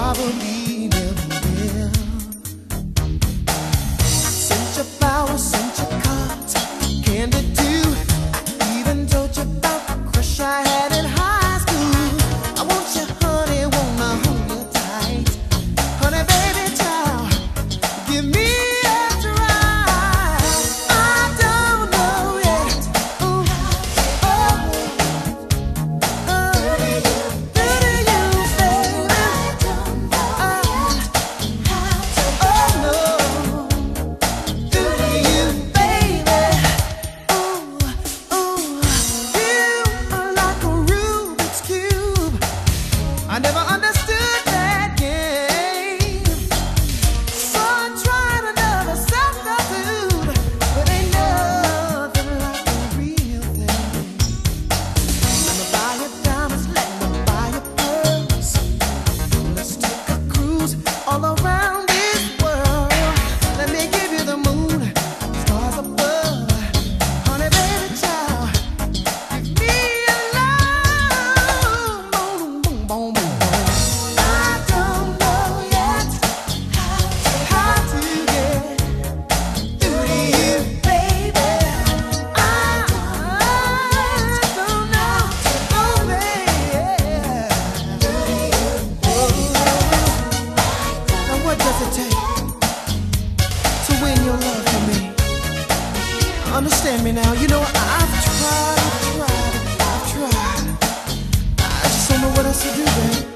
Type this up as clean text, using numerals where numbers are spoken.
probably never will. Sent your flowers, sent your cards, candy too. Even told you about the crush I had in high school. I want you, honey, wanna hold you tight. Honey, baby, child, give me a try. I don't know yet. Ooh, oh, do to you, baby. I don't know oh no, do to you, baby. Ooh, ooh, you are like a Rubik's cube. I never understood that game. So I tried another substitute, but ain't nothing like the real thing. Let me buy you diamonds, let me buy you pearls. Let's take a cruise all around this world. Let me give you the moon, stars above. Honey, baby, child, give me a love. Boom, boom, boom, boom, boom. I don't know yet how to get through to you, baby. I don't know, oh baby. Now what does it take to win your love for me? Understand me now. You know I've tried. I just don't know what else to do, babe.